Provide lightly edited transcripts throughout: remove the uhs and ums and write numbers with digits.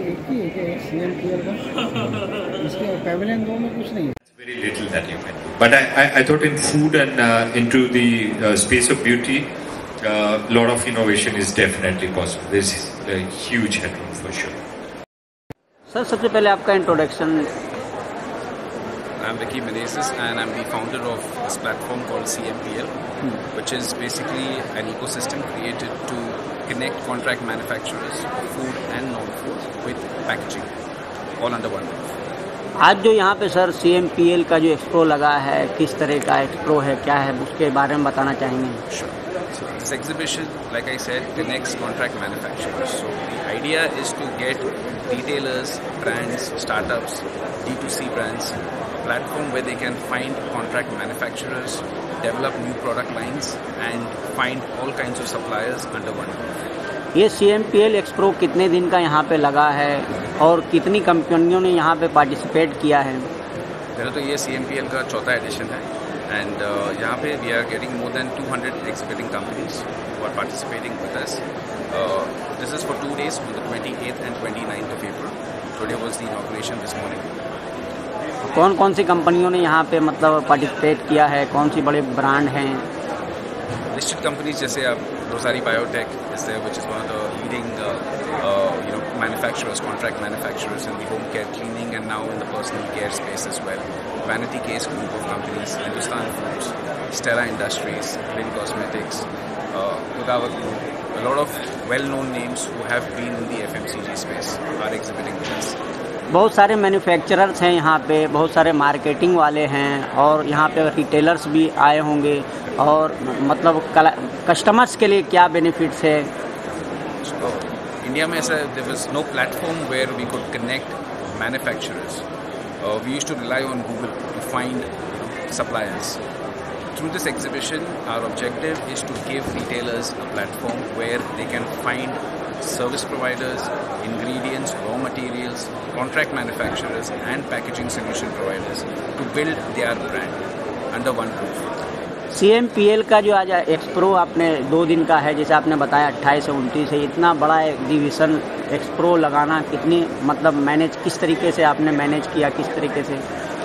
एक ही है कि CMPL का इसके पैवेलियन 2 में कुछ नहीं है। Very little that you can do. But I thought in food and into the space of beauty, lot of innovation is definitely possible. There's a huge headroom for sure. Sir सबसे पहले आपका introduction. I'm Vicky Menezes and I'm the founder of this platform called CMPL, which is basically an ecosystem created to connect contract manufacturers, food and non-food, with packaging, all under one roof. आज जो यहाँ पे sir CMPL का जो Xpro लगा है, किस तरह का एक्सप्रो है, क्या है, उसके बारे में बताना चाहेंगे? Sure. So this exhibition, like I said, connects contract manufacturers. So the idea is to get retailers, brands, startups, D2C brands, a platform where they can find contract manufacturers, develop new product lines and find all kinds of suppliers under one roof. ये CMPL Expro कितने दिन का यहाँ पे लगा है और कितनी कंपनियों ने यहाँ पे पार्टिसिपेट किया है? पहले तो ये CMPL का चौथा एडिशन है एंड यहाँ पे we are getting more than 200 exhibiting companies who are participating with us. This is for 2 days on the 28th and 29th of April. Today was the inauguration this morning. कौन कौन सी कंपनियों ने यहाँ पे मतलब पार्टिसिपेट किया है, कौन सी बड़े ब्रांड हैं? Listed companies जैसे आप Rosari Biotech is there, which is one of the leading manufacturers, contract manufacturers in the home care, cleaning and now in the personal care space as well. Vanity Case group of companies, Hindustan Foods, Stella Industries, Lin Cosmetics, Godawa Group, a lot of well-known names who have been in the FMCG space are exhibiting with us. बहुत सारे manufacturers हैं यहाँ पे, बहुत सारे marketing वाले हैं और यहाँ पे रिटेलर्स भी आए होंगे और मतलब कस्टमर्स के लिए क्या बेनिफिट्स है? इंडिया में ऐसा there was no platform where we could connect manufacturers. We used to rely on Google to find suppliers. Through this exhibition, our objective is to give retailers a platform where they can find service providers, ingredients, raw materials, contract manufacturers and packaging solution providers to build their brand under one roof. CMPL का जो आज Xpro आपने 2 दिन का है, जैसे आपने बताया 28 से 29 है, इतना बड़ा एग्जीबिशन एक्सप्रो लगाना कितनी मतलब मैनेज किस तरीके से आपने मैनेज किया, किस तरीके से?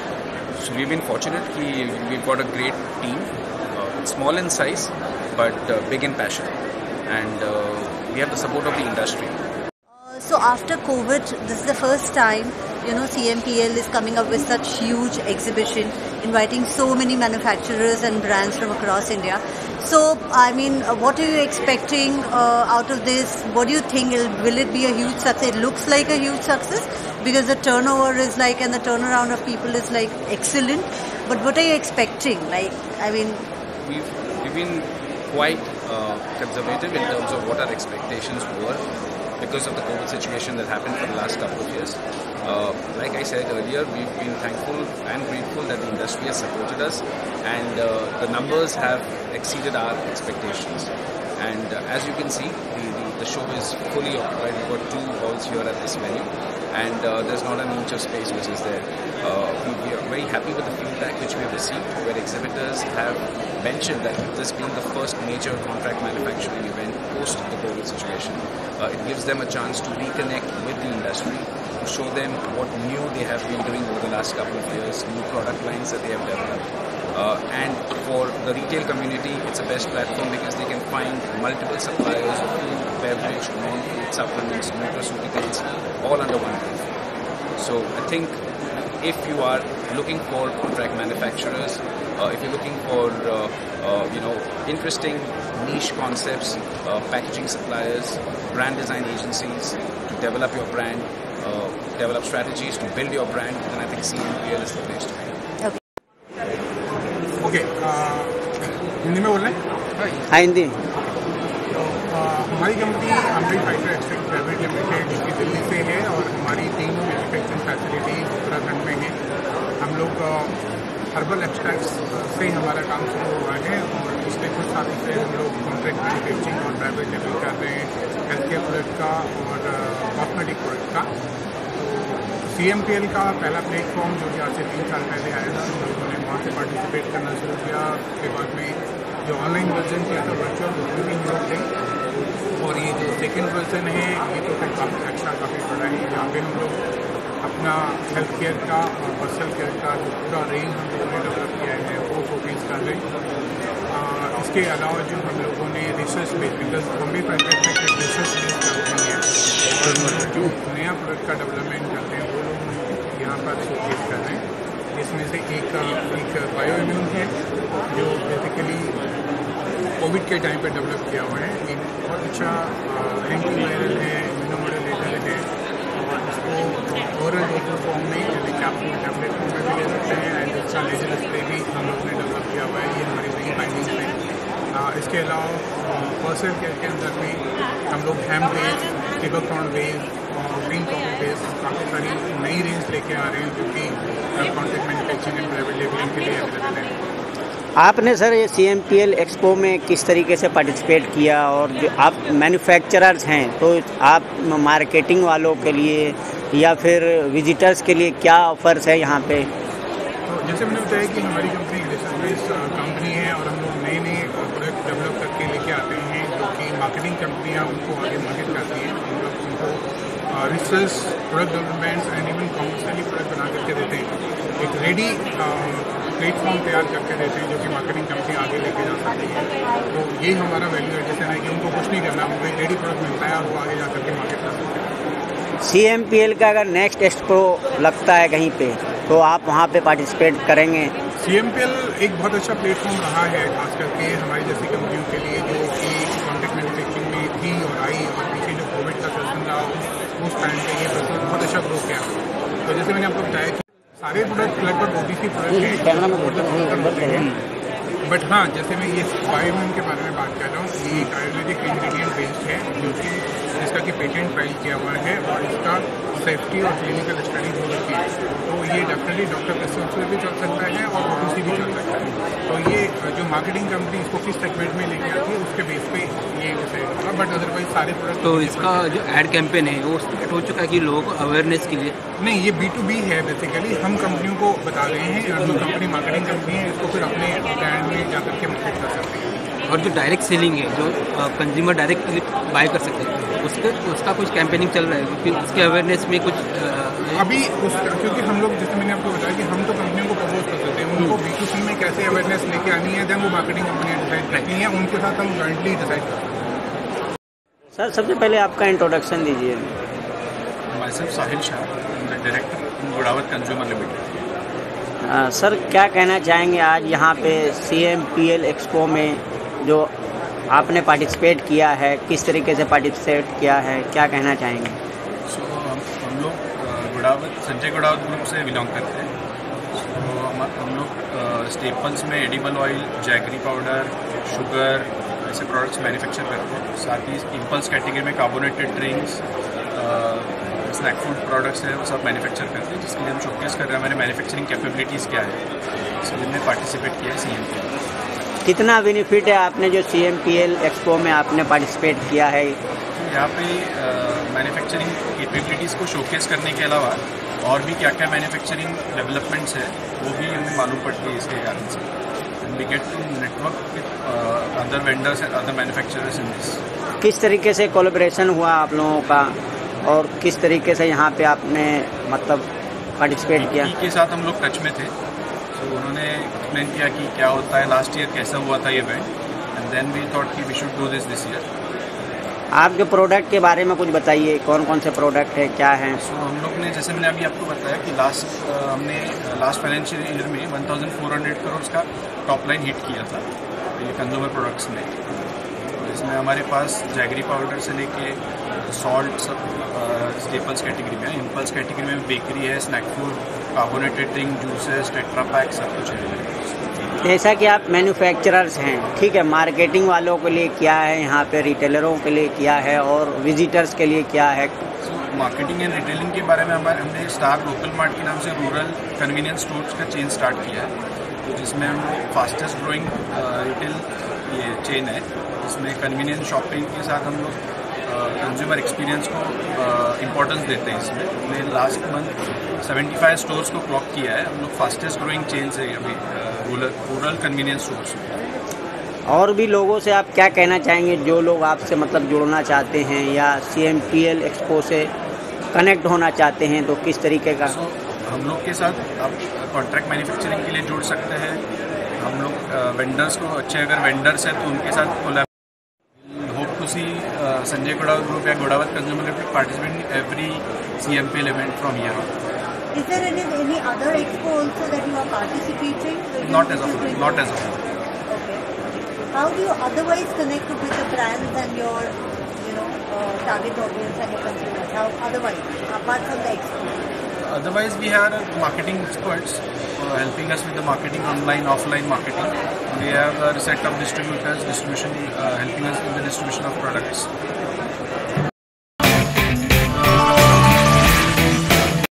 So we've been fortunate कि we've got a great team, small in size but big in passion, and we have the support of the industry. So after COVID, this is the first time CMPL is coming up with such huge exhibition, inviting so many manufacturers and brands from across India. So I mean, what are you expecting out of this? What do you think? Will it be a huge success? It looks like a huge success because the turnover is like, and the turnaround of people is like excellent. But what are you expecting? Like, I mean, we've been quite conservative in terms of what our expectations were because of the COVID situation that happened for the last couple of years. Like I said earlier, we've been thankful and grateful that the industry has supported us, and the numbers have exceeded our expectations. And as you can see, the show is fully occupied. We've got 2 halls here at this venue, and there's not an inch of space which is there. We are very happy with the feedback which we have received, where exhibitors have mentioned that this being the first major contract manufacturing event post the COVID situation, it gives them a chance to reconnect with the industry, to show them what new they have been doing over the last couple of years, new product lines that they have developed. And for the retail community, it's the best platform because they can find multiple suppliers of food, beverage, non-food supplements, nutraceuticals, all under one roof. So I think if you are looking for contract manufacturers, if you're looking for interesting niche concepts, packaging suppliers, brand design agencies to develop your brand, develop strategies to build your brand, then I think CMPL is the place to be. Okay, Hindi में बोल रहे हैं? हाँ, हिंदी. हमारी company अमरी fighter extract private limited की दिल्ली से है और हमारी 3 मैन्युफैक्चरिंग फैसिलिटी उत्तराखंड में है. हम लोग हर्बल एक्सट्रैक्ट्स से हमारा काम शुरू हुआ है और पिछले कुछ सालों से हम लोग कॉन्ट्रैक्ट मैन्युफैक्चरिंग और प्राइवेट लेवल कर रहे हैं हेल्थ केयर प्रोडक्ट का और कॉस्मेटिक प्रोडक्ट का. तो CMPL का पहला प्लेटफॉर्म जो कि आज से 3 साल पहले आया था, हम लोगों ने वहाँ से पार्टिसिपेट करना शुरू किया. उसके बाद में जो ऑनलाइन वर्जन किया था वर्चुअल, वो भी हम लोग थे. और ये जो सेकेंड वर्जन है ये तो फिर काफ़ी अच्छा, काफ़ी बड़ा है। यहाँ पे हम लोग अपना हेल्थ केयर का और पर्सनल केयर का जो पूरा रेंज हम लोगों ने डेवलप किया है वो शोकेस कर रहे हैं। इसके अलावा जो हम लोगों ने research based, because Bombay finance में एक रिसर्च बेस्ड कंपनी है और जो नया प्रोडक्ट का डेवलपमेंट करते हैं वो लोग हम यहाँ पर शोकेस कर रहे हैं। जिसमें से एक बायो इम्यून है जो बेसिकली कोविड के टाइम पे डेवलप किया हुआ है। एक बहुत अच्छा एंटीवायरल है, इम्यूनोमोडुलेटर है और इसको ओरल डोजल फॉर्म में यानी कैप्सूल टैबलेट फॉर्म में भी ले सकते हैं एंड इसका नेजल स्प्रे भी हम लोग ने डेवलप किया हुआ है। ये हमारी नई फाइंडिंग्स हैं। इसके अलावा पर्सनल केयर के अंदर भी हम लोग हैम बेस, टिबोथॉन बेस और ग्रीन कॉफी बेस काफ़ी सारी नई रेंज लेके आ रहे हैं जो कि contract manufacturing and private labelling के लिए अवेलेबल है। आपने सर ये CMPL एक्सपो में किस तरीके से पार्टिसिपेट किया, और जो आप मैन्युफैक्चरर्स हैं तो आप मार्केटिंग वालों के लिए या फिर विजिटर्स के लिए क्या ऑफर्स है यहाँ पे? तो जैसे मैंने बताया कि हमारी कंपनी रिसर्च बेस्ड कंपनी है और हम लोग नए नए प्रोडक्ट डेवलप करके लेके आते हैं जो कि मार्केटिंग कंपनियाँ उनको आगे मार्केट करती हैं। हम लोग उनको research, product development and even commercially product बना करके देते हैं। एक रेडी प्लेटफॉर्म तैयार करके देते हैं जो कि मार्केटिंग कंपनी आगे लेके जा सकती है। तो ये हमारा वैल्यू है, जैसे है कि उनको कुछ नहीं करना, उनको एक रेडी प्रोडक्ट मिलता है और वो आगे जा करके मार्केट कर सकते हैं। CMPL का अगर नेक्स्ट एक्सपो लगता है कहीं पे तो आप वहाँ पे पार्टिसिपेट करेंगे? CMPL एक बहुत अच्छा प्लेटफॉर्म रहा है खास करके हमारी जैसी कंपनियों के लिए जो कि कॉन्ट्रैक्ट मैन्युफैक्चरिंग में थी और आई, और पीछे जो कोविड का सेशन रहा उस टाइम पे ये बहुत अच्छा ग्रो किया। तो जैसे मैंने आपको बताया कि सारे प्रोडक्ट लगभग OTC प्रोडक्ट हैं, बट हाँ जैसे मैं ये बायोइम्यून के बारे में बात कर रहा हूँ, ये एक आयुर्वेदिक इंग्रेडिएंट बेस्ड है जो कि जिसका कि पेटेंट फाइल किया हुआ है और इसका सेफ्टी और क्लिनिकल स्टडी हो रखी है। तो ये डेफिनेटली डॉक्टर प्रिस्क्रिप्शन भी चल सकता है और OTC भी चल सकता है। तो ये जो मार्केटिंग कंपनी इसको किस सेगमेंट में लेके आती है उसके बेस पे ये डिसाइड होगा, बट अदरवाइज सारे प्रोडक्ट। तो इसका जो एड कैंपेन है वो स्टार्ट हो चुका है कि लोगों को अवेयरनेस के लिए? नहीं, ये B2B है बेसिकली। हम कंपनियों को बता रहे हैं और जो कंपनी मार्केटिंग कंपनी है इसको फिर अपने ब्रांड में जा करके मार्केट कर सकते हैं। और जो डायरेक्ट सेलिंग है, जो कंज्यूमर डायरेक्टली बाय कर सकते हैं, उसका कुछ कैंपेनिंग चल रहा है क्योंकि उसके अवेयरनेस में कुछ अभी क्योंकि हम लोग जैसे मैंने आपको बताया कि हम तो कंपनियों को प्रपोज कर सकते हैं, उनको B2C में कैसे अवेयरनेस लेके आनी है, देन वो मार्केटिंग कंपनियाँ डिसाइड करती हैं, उनके साथ हम जॉइंटली डिसाइड करते हैं। सर सबसे पहले आपका इंट्रोडक्शन दीजिए। Myself Sahil Shah, director Gudawat consumer limited. Sir क्या कहना चाहेंगे आज यहाँ पे CMPL एक्सपो में जो आपने पार्टिसिपेट किया है, किस तरीके से पार्टिसिपेट किया है, क्या कहना चाहेंगे? सो हम लोग गुड़ावत संजय गुड़ावत ग्रुप से बिलोंग करते हैं। सो हम लोग स्टेपल्स में edible oil, jaggery powder, sugar ऐसे प्रोडक्ट्स मैन्युफैक्चर करते हैं। साथ ही इम्पल्स कैटेगरी में carbonated drinks, snack food products हैं वो सब मैन्युफैक्चर करते हैं, जिसके लिए हम शोकेस कर रहे हैं हमारे मैन्युफैक्चरिंग कैपेबिलिटीज़ क्या है। सो जिनमें पार्टिसिपेट किया है CMPL। कितना बेनिफिट है आपने जो CMPL एक्सपो में आपने पार्टिसिपेट किया है? यहाँ पे मैन्युफैक्चरिंग कैपेबिलिटीज़ को शोकेस करने के अलावा और भी क्या क्या मैन्युफैक्चरिंग डेवलपमेंट्स है वो भी हमें मालूम पड़ती है इसके कारण से। And we get to network with other vendors and other manufacturers in this. किस तरीके से कोलैबोरेशन हुआ आप लोगों का और किस तरीके से यहाँ पे आपने मतलब पार्टिसिपेट किया? के साथ हम लोग टच में थे, तो उन्होंने एक्सप्लेन किया कि क्या होता है, लास्ट ईयर कैसा हुआ था ये event, and then we thought कि we should do this year. आपके प्रोडक्ट के बारे में कुछ बताइए, कौन कौन से प्रोडक्ट है, क्या है? सो हम लोग ने जैसे मैंने अभी आपको बताया कि हमने लास्ट फाइनेंशियल ईयर में 1400 करोड़ का टॉप लाइन हिट किया था ये कंज्यूमर प्रोडक्ट्स में। तो इसमें हमारे पास जैगरी पाउडर से लेके सॉल्ट सब स्टेपल्स कैटेगरी में है। इम्पल्स कैटेगरी में बेकरी है, snack food, carbonated drink, juices, Tetra Pak सब कुछ है। जैसा कि आप मैन्युफैक्चरर्स हैं, ठीक है, मार्केटिंग वालों के लिए क्या है यहाँ पे, रिटेलरों के लिए क्या है और विजिटर्स के लिए क्या है? मार्केटिंग एंड रिटेलिंग के बारे में हमने स्टार लोकल मार्ट के नाम से रूरल कन्वीनियंस स्टोर्स का चेन स्टार्ट किया है, तो जिसमें हम फास्टेस्ट ग्रोइंग रिटेल ये चेन है, जिसमें कन्वीनियंस शॉपिंग के साथ हम लोग कंज्यूमर एक्सपीरियंस को इम्पोर्टेंस देते हैं। इसमें हमने लास्ट मंथ 75 स्टोर्स को क्लॉक किया है। हम लोग फास्टेस्ट ग्रोइंग चेन से अभी रूरल कन्वीनियंस स्टोर्स में। और भी लोगों से आप क्या कहना चाहेंगे जो लोग आपसे मतलब जुड़ना चाहते हैं या CMPL एक्सपो से कनेक्ट होना चाहते हैं, तो किस तरीके का? हम लोग के साथ आप कॉन्ट्रैक्ट मैन्युफैक्चरिंग के लिए जुड़ सकते हैं। हम लोग वेंडर्स को, अच्छे अगर वेंडर्स हैं तो उनके साथ collab hope to see Sanjay Godawat group या Godawat consumer limited participate in every CMPL event from here on. Is there any other expo also that you are participating? Not as of now. Not as of now. Okay. How do you otherwise connect with the brands and your, target audience and your consumers? How otherwise, apart from the expo? Otherwise, we have marketing experts helping us with the marketing, online, offline marketing. We have a set of distributors, helping us in the distribution of products.